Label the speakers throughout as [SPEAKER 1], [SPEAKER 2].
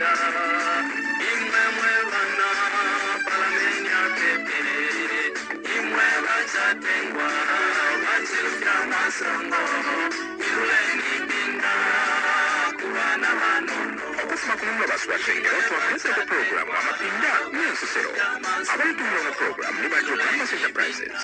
[SPEAKER 1] nipinda imwe mwebana palamenya pepe imwe bachatengwa bachilufya masongo irule nipinda kubana banono
[SPEAKER 2] okufuma ku mulo baswatengera otwakozesa program amapinda n'ensosero abayitumira mu program ne bajo Campus Enterprises.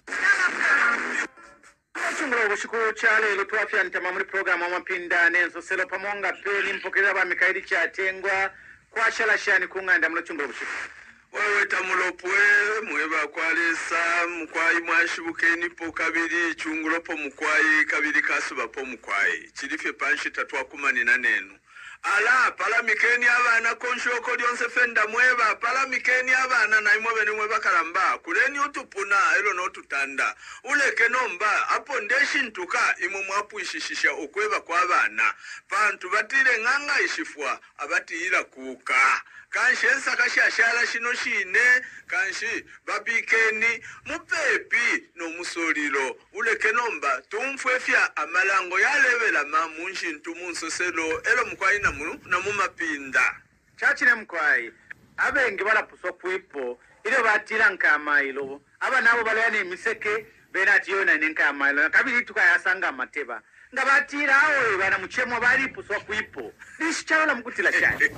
[SPEAKER 2] Chungula ubushiko cha lero twafya ntama muri program amapinda n'ensosero pamonga peli mpokera ba Mikaeli Kyatengwa kwa shalashani kunganda mulo chungula ubushiko
[SPEAKER 1] wewe tamulopwe mweba kwalesa mukwayi mwashibukeni po kabiri chungulopo mukwayi kabiri kasuba po mukwayi chilife panshi tatwakumani na nenu ala palamikeni abana konshoko lyonse fenda mweba palamikeni abana na imwe bene mweba kalamba kuleni utupuna elo no tutanda uleke nomba apo ndeshi ntuka imwe mwapuishishisha okweba kwa abana pantu batire nganga ishifwa abatira kuka kanshi ensakashashala shino shine kanshi babikeni mupepi no musolilo uleke nomba tumfwefya amalango yalebela mamunshi ntumunso elo mukwayi na mumapinda
[SPEAKER 2] chachine mukwayi abenge balapuswa kwipo ile batira nkamailo aba nabo balayane miseke benati yona nkamailo kabiri tukayasanga amateba ngabatira awo bana muchemo balipuswa kwipo nisichala mukutila cyane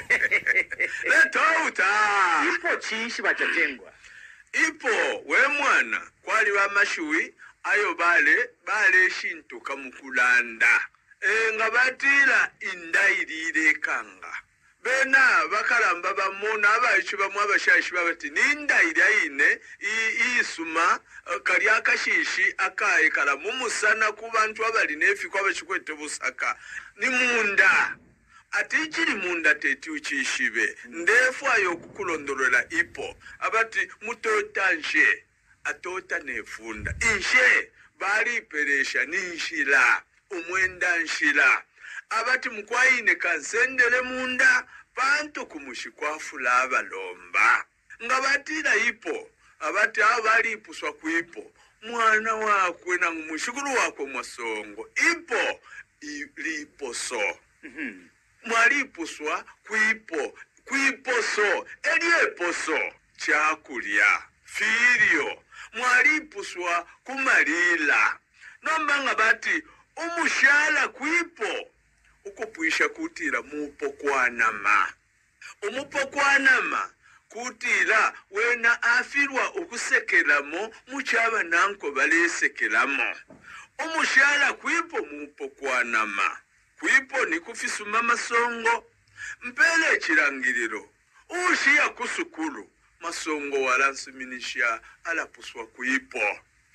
[SPEAKER 1] letauta
[SPEAKER 2] ipo chishi bachatengwa
[SPEAKER 1] ipo we mwana kwali wa mashui ayo bale shintu kamukulanda ngabatira indairire kanga bena bakalamba bamona abayichu bamwe abashashi babati nindaire ine isuma kali akashishi akaye kala mumusana ku bantu abali nefi kwa bachikwete busaka ni munda atichiri munda teti uchishibe ndefu ayo kukulondolola ipo abati mutotanje atota nefunda inshe bali peresha ninshila umwenda nshila abati mukwaine kansendele munda panto kumushikwafu abalomba ngabatira ipo abati abali ipuswa kwipo mwana wakwe na mushukuru wako mwasongo ipo liposo mwalipuswa kwiposo elieposo chakulya filio mwalipuswa kumalila nomba ngabati umushala kwipo ukupwisha kutira mupo kwanama umupo kwanama kutira wena afirwa ukusekelamo muchaba nanko balesekelamo umushala kwipo mupo kwanama kwipo ni kufisuma masongo mpele chirangiriro ushiya kusukulu masongo walansuminisha alapuswa kwipo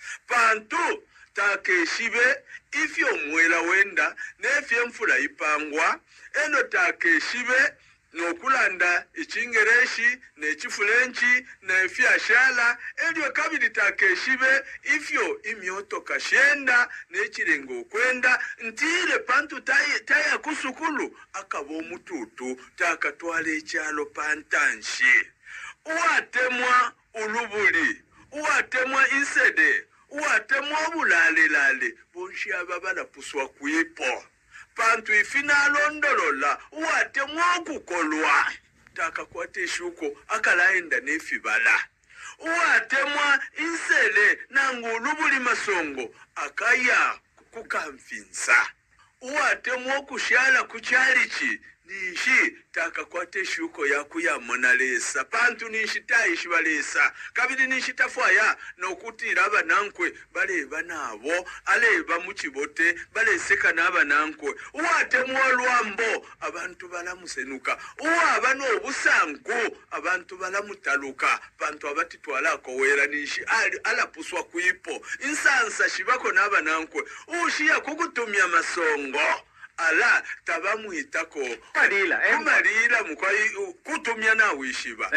[SPEAKER 1] pantu takeshibe ifyo mwela wenda nefye mfula ipangwa eno takeshibe nokulanda ichingereshi nechifulenchi nefyashala elyo kabili takeshibe ifyo imyoto kashenda nechirengo kwenda ntile pantu taya kusukulu akabo mututu takatwale echalo pantanshi uwatemwa ulubuli uwatemwa isede uwatemwa bulale bonshi ababala puswa kwipo pantu ifina londolola uwatemwa kukolwa taka kwate shuko akalaenda nefibala uwatemwa insele nangulubuli masongo akaya kukamfinsa uwatemwa kushala kuchalichi nishi taka kwate shuko yaku ya monalesa pantu nishi taishi balesa kabili nishi tafwaya nokutira abanankwe baleba nabo aleba muchibote baleseka n'abanankwe uwatemwa lwambo abantu balamusenuka uwaba n'obusanku abantu balamutaluka pantu abatitwalako wera nishi alapuswa kwipo insansa shibako n'abanankwe ushiya kukutumya masongo ala tabamuitako kumalila mukwayi kutumya na wishiba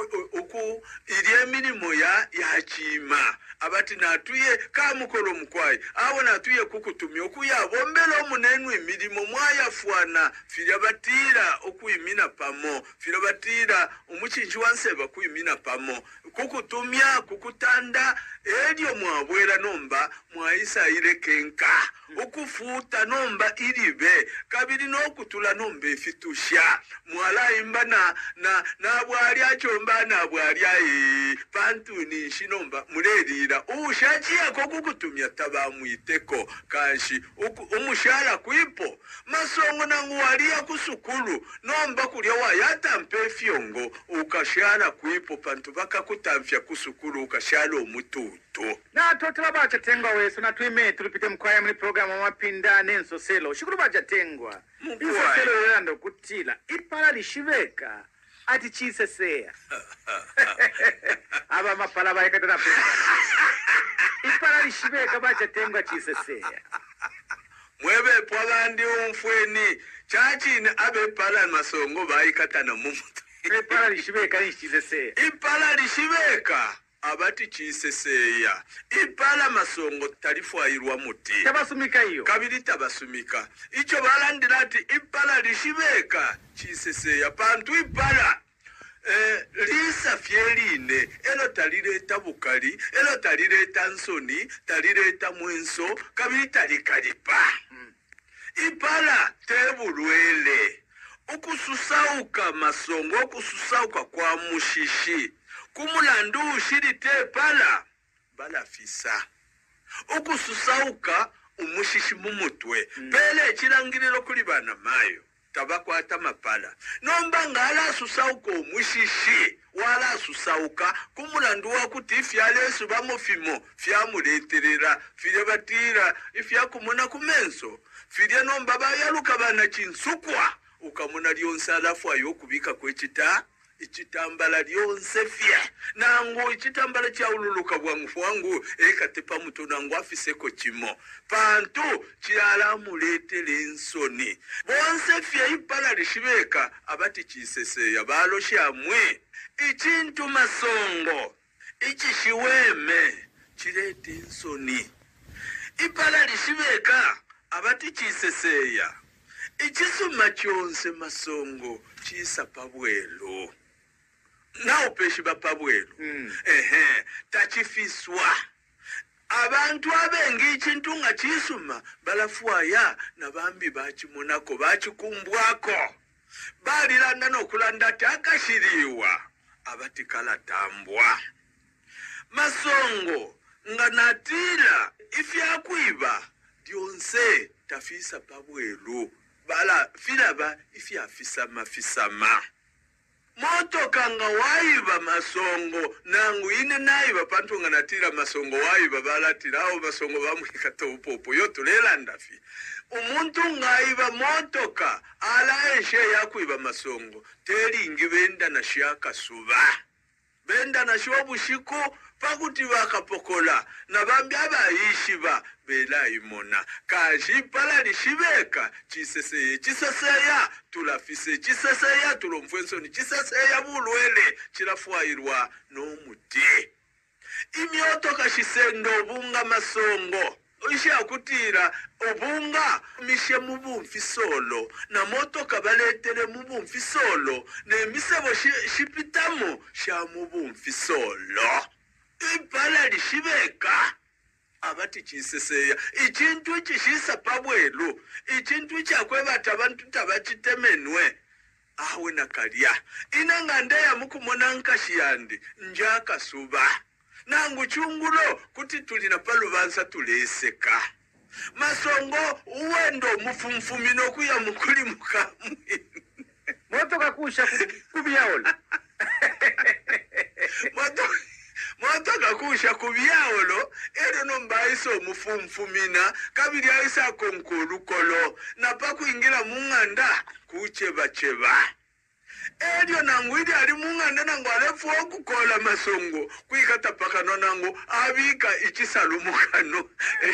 [SPEAKER 1] uku ilie milimo ya chima abati natuye kamukolo mukwayi awo natuye kukutumya okuyabombela omunenu emilimo mwayafuana fili batira okuyimina pamo fili batira umuchinji wanseba kuyimina pamo kukutumya kukutanda elyo mwabwela nomba mwaisa ile kenka ukufuta nomba ilibe bulwele kabiri n'okutula nombe fitusha mwala imba na bwali achomba na bwali pantu ni shinomba mulelira ushachiya ko kukutumya taba mwiteko kanshi umushara kwipo masongo nangu walia kusukulu nomba kulya wayata mpe fyongo ukashara kwipo pantu baka kutamfya kusukulu ukashara omututu
[SPEAKER 2] na totela bacha tengwa weso na tuime tulipite mkwaya muli programu mapinda nensoselo shukuru bacha tengwa insoselo yolanda kutila ipala lishiveka ati chiseseya aba mapala baikatana pesa ipala lishiveka bacha tengwa chiseseya
[SPEAKER 1] mwebe pwabandi umfweni chachini abe pala masongo baikatana mumutu
[SPEAKER 2] ipala lishiveka ni chiseseya
[SPEAKER 1] ipala lishiveka abati chiseseya ipala masongo talifwairwa muti
[SPEAKER 2] tabasumika iyo
[SPEAKER 1] kabiri tabasumika icho balandira ati ipala lishiveka chiseseya pantu ipala lisa fyeline elo talireta bukali elo talireta nsoni talireta mwenso kabiri talikalipa ipala tebulwele ukususauka masongo ukususauka kwa mushishi kumulandu ushirite pala balafisa ukususauka umushishi mumutwe pele chilangiriro kuli bana mayo tabakwata mapala nomba ngala susauka umushishi wala susauka kumulandu wakuti fyalesu bamufimo fyamuleterera file batira ifya kumuna kumenso file nomba bayaluka bana chinsukwa ukamuna lyonse alafu ayokubika kwechita ichitambala lyonse fye nangu ichitambala chaululuka bwangu ekatepa muto nangu afiseko chimo pantu chialamuletele ensoni bonse fye ipala lishibeka abati chiseseya balosha mwe ichintu masongo ichishiweme chilete ensoni ipala lishibeka abati chiseseya ichisuma chonse masongo chisa pabwelo nao peshi bapabwelo tachifiswa abantu abengi ichintu nga chisuma balafwaya na bambi bachimonako bachikumbwako balilanda nokulanda takashiriwa abati kalatambwa masongo nga natila ifyakwiba dyonse tafisa pabwelo bala filaba ifya fisama moto kanga waiba masongo nangu ine naiba pantu nga natira masongo waiba bala tirao masongo bamwikata upopo yoto lelandafi umuntu ngaiba motoka ala eshe yakuiba masongo teringi benda na shiaka suba benda na shobushiko pakuti bakapokola na bambi abayishiba bela imona kaji pala lishibeka chiseseya tulafise chiseseya tulomfwensoni chiseseya bulwele chilafwairwa nomuti imyoto kashisendo bunga masongo Oishi akutira obunga mishe mubumfi solo na moto kabaletere mubumfi solo ne misebo shipitamo sha mubumfi solo ipala lishibeka abati chiseseya ichintu chishisa pabwelo ichintu chakwebata abantu tabachitemenwe awe nakalya inangande ya mukumona nkashiyandi njaka suba nangu chungulo kuti tulina palubanza tuleseka masongo uwendo mufumfumino kuya mukuli mukamwe
[SPEAKER 2] moto kakusha kubiyaolo
[SPEAKER 1] moto kakusha kubiyaolo ero nombaiso mufumfumina kabiri aisa konkolukolo na pakuingira munganda kucheba Elio nangu ili ali munganda nangu alefu okukola masongo kuikata pakano nangu abika ichisalumukano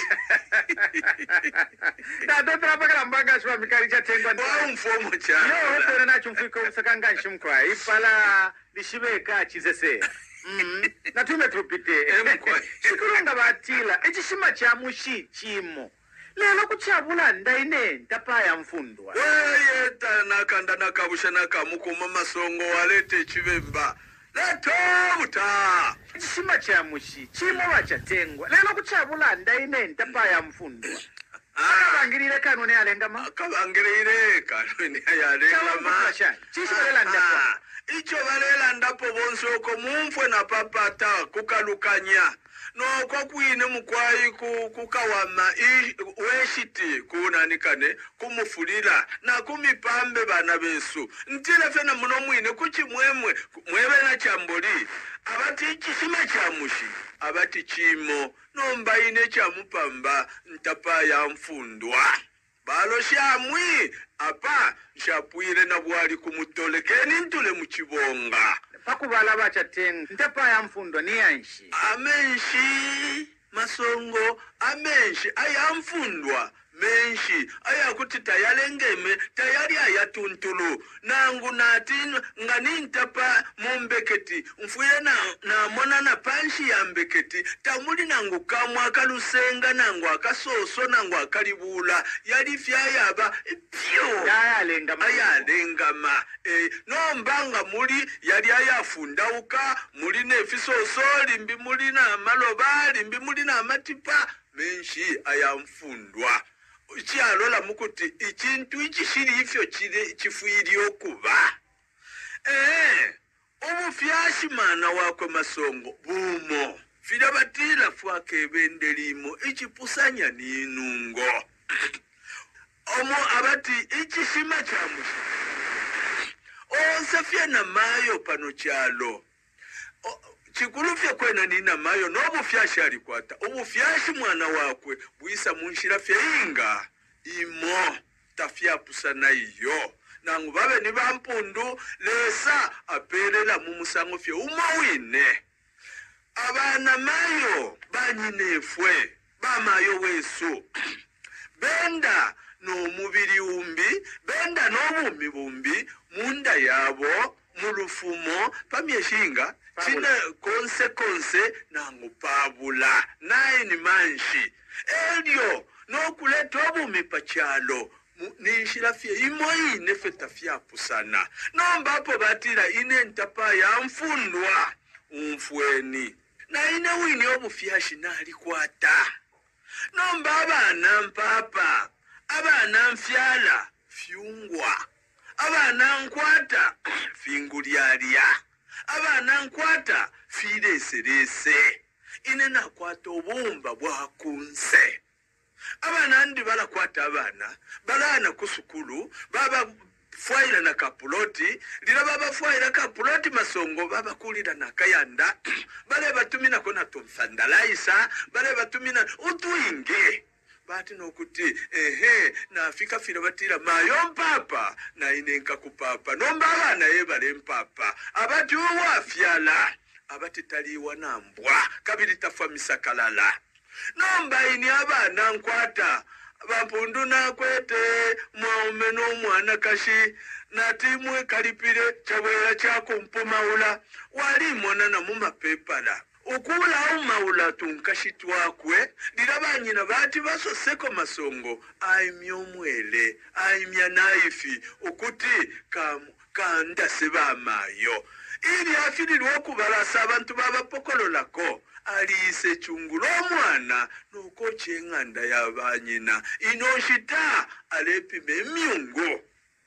[SPEAKER 2] na dotra pakala mbanga shwa mikari chatengwa
[SPEAKER 1] wa mfomo cha
[SPEAKER 2] yo hopere na chumfiko usakanga nshimkwa ipala lishibeka chizese na tume tupite shikurunga batila echishima cha mushi chimo lelo kuchabula ndaine ntapaya mfundwa
[SPEAKER 1] yeta nakanda nakabusha nakamukuma masongo walete chibemba letauta
[SPEAKER 2] chishima cha mushi chimo wachatengwa lelo kuchabula ndaine ntapaya mfundwa akabangirire kanone alengama
[SPEAKER 1] akabangirire kanone yalengama
[SPEAKER 2] chicho balela ndapo
[SPEAKER 1] icho balela ndapo bonsoko mumfwe na papata kukalukanya noko kwine mukwayi kukawama weshiti kunanikane kumufulira na kumipambe bana besu ntile fena muno mwine kuchi mwemwe na chamboli abati chishima chamushi abati chimo nomba ine chamupamba ntapa ya mfundwa balo shamwi apa nshapwire na bwali kumutolekeni ntule muchibonga
[SPEAKER 2] pakubala bachatenga ntapa ya mfundwa ni yanshi
[SPEAKER 1] amenshi masongo amenshi ayamfundwa menshi ayakuti tayalengeme tayali ayatuntulu nangu nati ngani ntapa mumbeketi mfuye na mona na panshi ya mbeketi tamuli nangu kamwa akalusenga nangu akasoso nangu akalibula yali fyayaba pyo ayalengama nombanga muli yali ayafundauka muli nefisoso limbi muli na maloba limbi muli na matipa menshi ayamfundwa chialola mukuti ikintu ikishiri ifyo chifuyiri okuba obufyashi mana wakwe masongo bumo fila batila fwake bendelimo ichipusanya ninungo omo abati ichishima chamushi onsafya na mayo pano chalo chikulufya kwena nina mayo n'obufyashi alikwata obufyashi mwana wakwe bwisa munshira fyeinga imo tafyapusana iyo nangu babe ni bampundu lesa apelela mumusango fye umawine abana mayo banyinefwe bamayo wesu benda n'omubiri umbi benda n'obumi bumbi munda yabo mulufumo pamyeshinga china konse nangu pabula naini manshi elio nokuleta obumi pachalo ninshirafye imoyine feta fyapusana nombapo batira ine ntapa ya mfundwa umfweni na ine wini obufyashi nalikwata nomba abana mpapa abana mfyala fyungwa abana nkwata fingulyalya abana nkwata fireserese ine nakwata obumba bwakunse abana ndi balakwata abana balana kusukulu baba fwaila na kapuloti lila baba fwaila kapuloti masongo baba kulila na kayanda bale batumina kona tumfandalaisa bale batumina utuinge bati nokuti na afika fila batira mayo mpapa na inenka kupapa nomba abana yebale mpapa abati uwafyala abati taliwa nambwa kabili tafwa misakalala nomba ini abana nkwata bampundu nakwete mwaume n'omwana kashi natimwe kalipire chabwera chakumpumaula walimona na mumapepala ukula umaula tunkashi twakwe lirabanyina bati basoseko masongo aimya omwele aimya naifi ukuti kandase bamayo ili afilirwa okubalasa abantu babapokololako alise chungulo omwana nuko chenganda yabanyina inoshita alepime myungu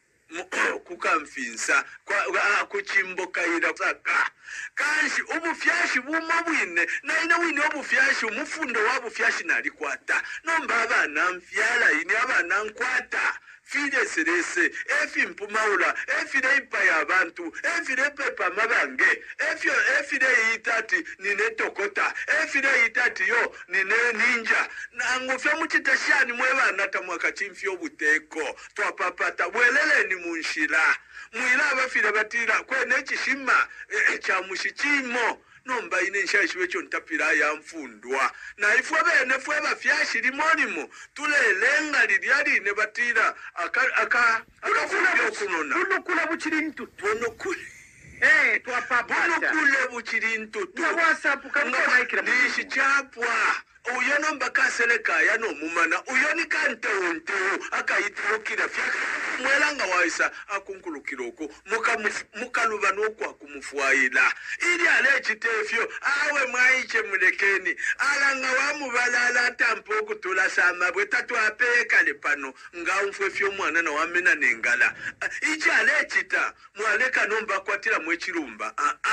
[SPEAKER 1] kukamfinsa kuchimbokaira saka kanshi ubufyashi buma bwine naine wine obufyashi umufundo wabufyashi nalikwata nomba abana mfyala ini abana nkwata fide serese efi mpumaula efire ipa ya abantu efire pepa mabange efire itati nine tokota efire itati yo nine ninja na ngufe muchitashani mwebana tamwaka chimfyo buteko twapapata bwelele ni munshira mwila abafire batira kwene chishima cha mushichimo nomba ine nshashwe cyo ntapira ya mfundwa na ifwe bene fwe bafyashi limolimo tulelenga lilyali ne batira aka
[SPEAKER 2] kunokula buchiri ntutu
[SPEAKER 1] bonokule
[SPEAKER 2] twapapata
[SPEAKER 1] bonokule buchiri ntutu
[SPEAKER 2] na WhatsApp kanikaikira
[SPEAKER 1] nishi chapwa uyo nomba kaseleka ya no mumana uyo ni kante untu akayitukira fyaka mwelanga waisa akunkulukiroko mukaluba n'okwa kumufwayila ili ale kitefyo awe mwayiche mulekeni alanga wamubalala atampa okutula samabwe tatwapekale pano nga unfwefyo mwana na wamena nengala ichi ale kita mwaleka nomba kwatira mwechirumba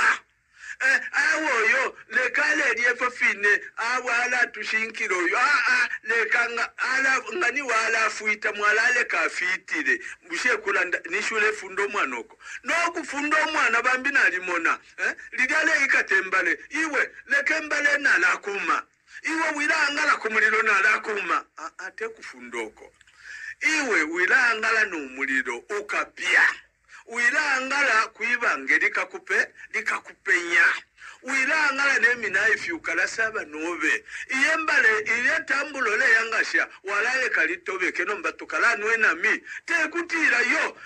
[SPEAKER 1] awoyo lekale liefo fine awala tushinkiro yo leka ngani wala fuita mwalale kafitire bushe kulanda nishule fundo mwanoko no kufundo mwana bambi nalimona lidale ikatembale iwe lekembale nalakuma iwe wilangala kumuliro nalakuma ate kufundoko iwe wilangala numuliro ukapya wilangala kuibange likakupenya wilangala neminayi fyukala saba nobe iyembale ile tambulo le yangasha walaye kalitobe keno mbatukala nwenami tekutira yo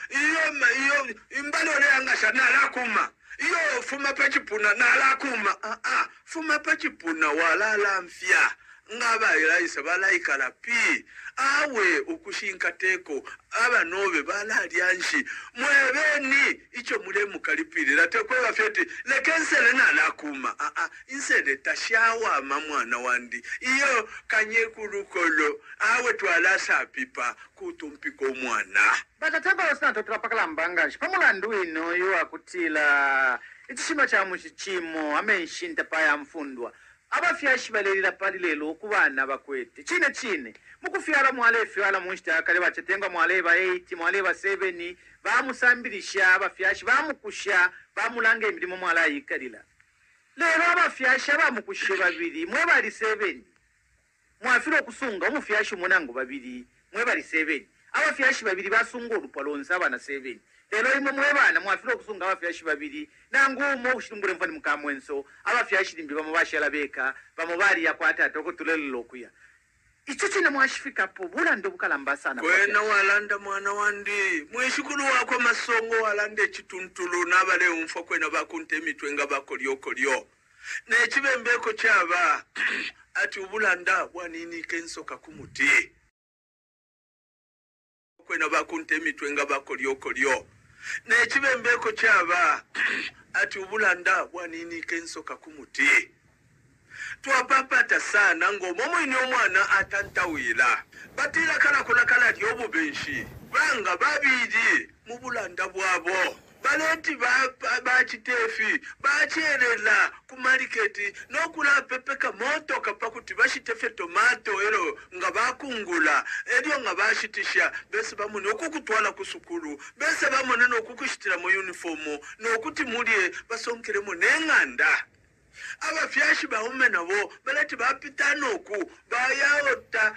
[SPEAKER 1] imbalo le yangasha nalakuma iyo fuma pachipuna nalakuma fuma pachipuna walala mfya ngaba iraisa balaikala pi awe ukushinka teko abanobe balalyanshi mwebeni icho mule mukalipirira teko bafeti lekensele nalakuma insele tashawa mamwana wandi iyo kanyekurukolo awe twalasa pipa kutumpiko mwana
[SPEAKER 2] batatamba osana tulapakala mbangashi pamulandu ino yo akutila ichishima cha mushichimo amenshinta paya mfundwa abafyashi balelira pali lelo kubana bakwete chine mukufyala mwale fyala munshita kale bachetenga mwale ba 8 mwale ba 7 bamusambirisha abafyashi bamukusha bamulanga emirimo mwala yikalila lero abafyashi bamukushe babiri mwe bali 7 mwafiro okusunga omufyashi munango babiri mwe bali 7 abafyashi babiri basunga olupalonza abana 7 lero imwe mwebana mwafiro okusunga abafyashi babiri nangumo ushimbure mfani mukamwenso abafyashi limbi bamubashala beka bamubali yakwata atokutulelo kuya icho chine mwashifika po bulando bukalamba sana
[SPEAKER 1] kwena walanda mwana wandi mweshukuru wako masongo walande chituntulu nabale umfo kwena bakuntemitwe nga bakolyo nechibembeko chaba ati ubulanda bwanini kensoka kumuti kwena bakuntemitwe nga bakolyo nechibembeko chaba ati ubulanda bwanini kensoka kumuti twapapata sana ngomo ino mwana atantawila batira kala lyobo benshi banga babiri mu bulanda bwabo baleti bachitefi bacherela ku market nokula pepeka moto kapakuti bashitefe tomato ero nga bakungula elyo nga bashitisha bese bamune okukutwala kusukulu bese bamune nokukushitira mu uniform nokuti mulye basonkeremo nenganda abafyashi baume nabo baleti bapitanoku bayaota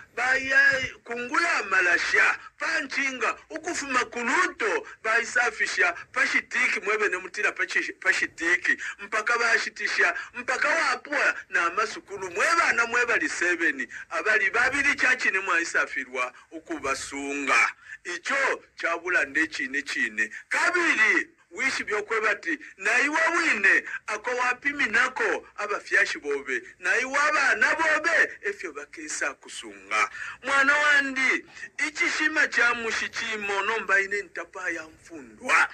[SPEAKER 1] kungula amalasha panchinga ukufuma kuluto baisafisha pashitiki mwebe nemutira pashitiki mpaka bashitisha mpaka wapua na amasukulu mwebana mwebali 7 abali babiri chachine mwaisafirwa ukubasunga icho chabula ndechine kabiri wishi byokwebati naiwa wine ako wapimi nako abafyashi bobe naiwa abana bobe efyo bakesa kusunga mwana wandi ichishima cha mushichimo nomba ine ntapa ya mfundwa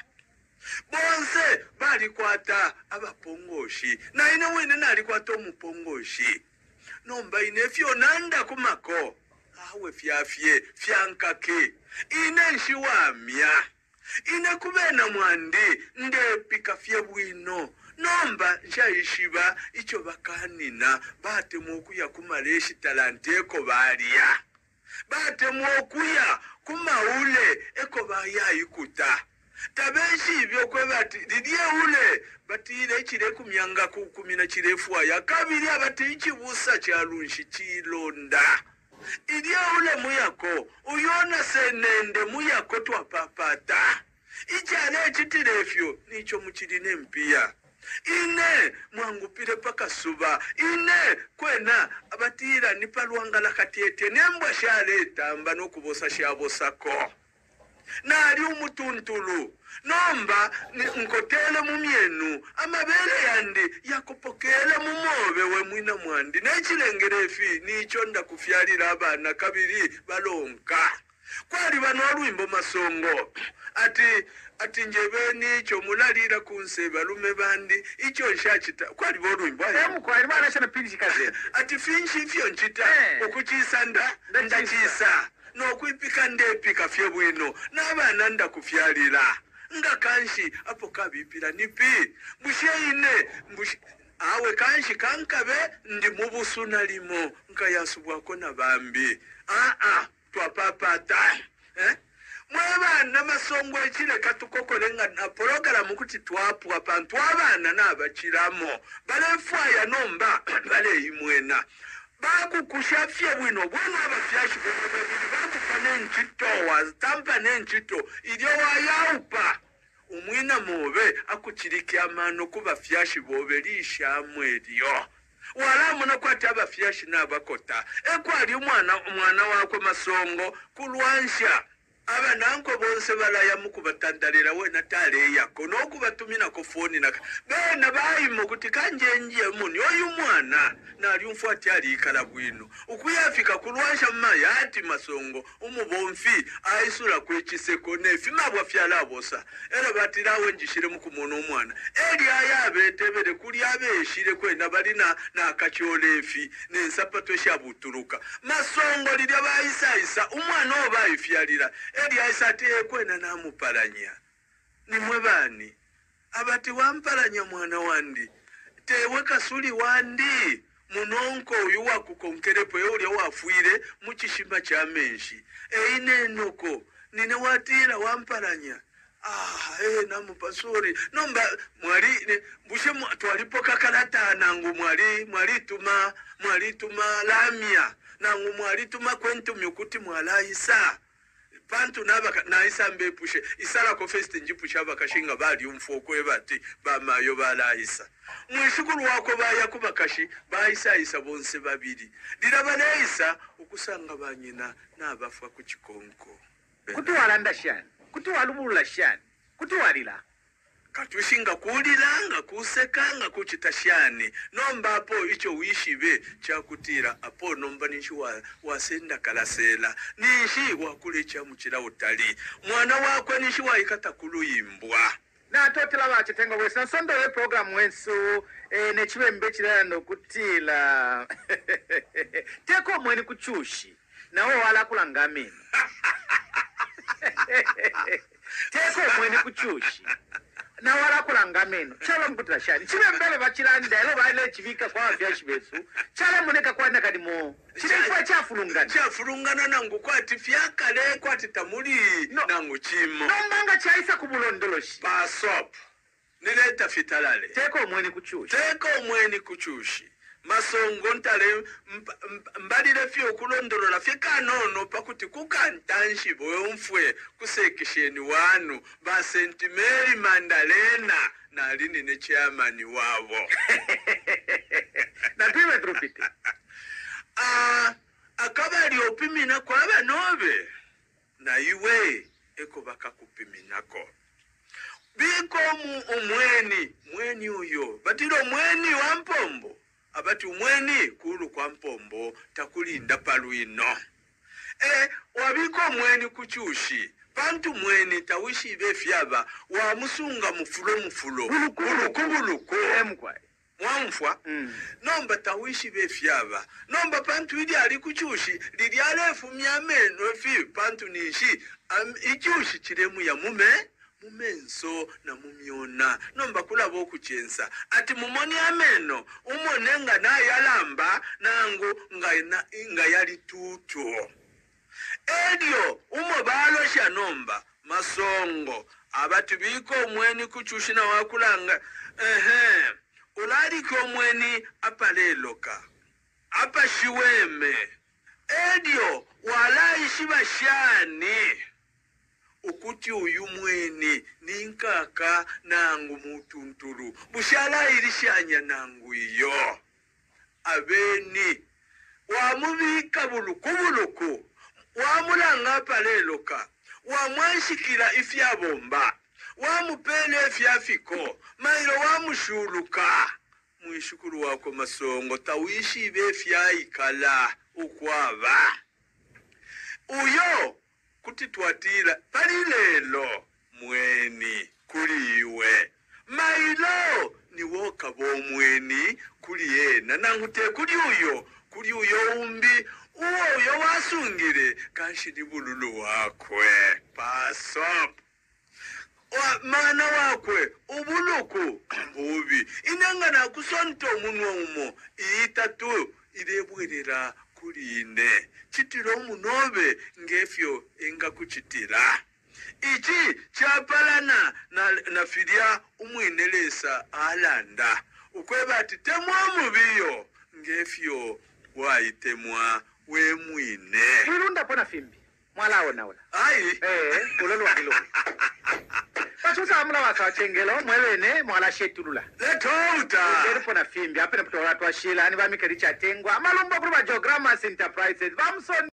[SPEAKER 1] bonse bali kwata abapongoshi na ine wine nali kwata omupongoshi nomba ine efyo nanda kumako awe fyafye fyankake ine nshiwamya ine kubena mwandi nde pika fye bwino nomba nshayishiba icho bakanina batemu okuya kumaleshi talante eko baliya batemu okuya kumaule eko bayayikuta tabeshi byokwebati lidye ule batire chire kumyanga kukumina chirefuwa ya kabiri abati ichibusa chalunshi chilonda idye ule muyako uyona senende muyako twapapata ichale chitirefyo nicho muchirine mpia ine mwangupire paka suba ine kwena abatira nipaluangala katiete nembwa shale tamba nokubosa shabosako nali umutuntulu nomba nkotele mumyenu amabele yandi yakupokele mumobe we mwina mwandi nechilengerefi nicho ndakufyalira abana kabiri balonka kwali bano olwimbo Masongo ati njebeni kyo mulalira kunse balume bandi icho nshachita kwali olwimbo
[SPEAKER 2] kwali bana shana pili chikaze
[SPEAKER 1] ati finchi fyo nchita okuchisa ndachisa nokwipika ndepika fye bwino n'abaana ndakufyalira nga kanshi apo kabipira nipi busheine awe kanshi kankabe ndi mubusuna limo nkayasubwako na bambi twapapata mwabana Masongo ekireka tukokolenga na porogaramu kuti twapwa pantu abana n'abakiramo balefwaya nomba baleyimwena bakukushafye bwino abafyashi babiri bakupa n'enchito wazitampa n'enchito ilyo wayaupa umwina mobe akuchiriki amano kubafyashi bobe lishamwe elyo walamuna kwati abafyashi n'abakota ekwali umwana wako Masongo kulwansha abananko bonse balaya mukubatandalira wena tale yako nokubatumina ko phone naka bena bayimo kuti kanjenje muni oyu mwana nali umfuati ali ikala bwino ukuyafika kulwansha maya ati Masongo umubomfi aisura kwechiseko nefi mabwa fyala bosa era batirawe njishire mukumono umwana eli ayabetebere kuli abeshire kwena balina nakacyolefi nensapato shabuturuka Masongo lilya bayisaisa umwana obayifyalira eli aisate kwena namupalanya nimwe bani abati wampalanya mwana wandi tewe kasuli wandi munonko uyu wakukonkerepo yulya wafuire muchishimba cha menshi einenoko nine watira wampalanya namupasuri nomba mwali bushe twalipo kakalata nangu mwali tuma lamia nangu mwali tuma kwentu myukuti mwalaisa pantu naisa mbepushe isala ko fest njipusha bakashinga bali umfoko bati bamayo balaisa mwishukuru wako baya kubakashi baisa bonse babiri dirabaleisa ukusanga banyina nabafwa ku kikonko
[SPEAKER 2] kuti walanda shani kuti walubula shani kuti walila
[SPEAKER 1] katushinga kulilanga kusekanga kuchitashani nomba apo icho wishibe chakutira apo nomba nishi wasenda kalasela nishi wakulecha mchira utali mwana wako nishi waikata kuluimbwa
[SPEAKER 2] na totela bachitenga wesa sondo we program wensu nechiwe mbechira nokutila teko mweni kuchushi nawo wala kulangamini teko mweni kuchushi na wala kulangameno chala mkutila shani chiwe mbele bachilanda elo baile chivika kwa vyashi besu chala muneka kwa nakadimo chilikuwa chafurungana nangu kwa tifyakale kwa titamuli nangu chimo nombanga chaisa kubulondoloshi
[SPEAKER 1] basop nileta fitalale
[SPEAKER 2] teko mweni kuchushi
[SPEAKER 1] Masongo ntale mbalile fyo kulondolola fika nono pakuti kukantanshi boyomfwe kusekisheni wanu ba St. Mary Mandalena na alini ne chairman wabo
[SPEAKER 2] na piwe trupite
[SPEAKER 1] akabali opimina kwa abanobe na iwe eko baka kupiminako biko umweni uyo batiro mweni wa mpombo abati umweni kulu kwa mpombo takulinda palwino wabiko mweni kuchushi pantu mweni tawishi befyaba wa musunga mufulo buluku mwamfwa nomba tawishi befyaba nomba pantu ili ali kuchushi lili alefu myameno fi pantu nishi ichushi chiremu ya mumenso na mumyona nomba kulabo kuchensa ati mumoni ameno umonenga na yalamba nangu nga yali tutu edio umobalo shanomba Masongo abati biko mweni kuchushina wakulanga ulariko mweni apaleloka apa shiweme edio walaishi bashani ukuti uyu mweni ninkaka nangu mutunturu bushala irishanya nangu iyo abeni wamubika buluku wamulanga paleloka wamwanshikira ifyabomba wamupele ifyafiko mailo wamushuluka mwishukuru wako Masongo tawishi befyaikala ukwaba uyo kuti twatira pali lelo mweni kuliwe mailo ni woka bomweni kuli yena nangute kuli uyo umbi uyo wasungire kanshiri bululu wakwe pasop mana wakwe ubuluku bubi inangana kusonto munwa umo itatu irebwerera kurine chitiro munobe ngefyo enga kuchitira ichi chapalana na filia umwinelesa alanda ukweba ati temwa mubiyo ngefyo waitemwa we mwine
[SPEAKER 2] Wirunda pona fimbi mwala ona ola
[SPEAKER 1] ai
[SPEAKER 2] ulolo wakilo Pachusa amula wasawachengelo mwelene mwala shetulula
[SPEAKER 1] letouta
[SPEAKER 2] Nderi pona fimbi apena puto watu wa shila ani vamike richa tengwa amalumba kuruba Geogrammas Enterprises vamsoni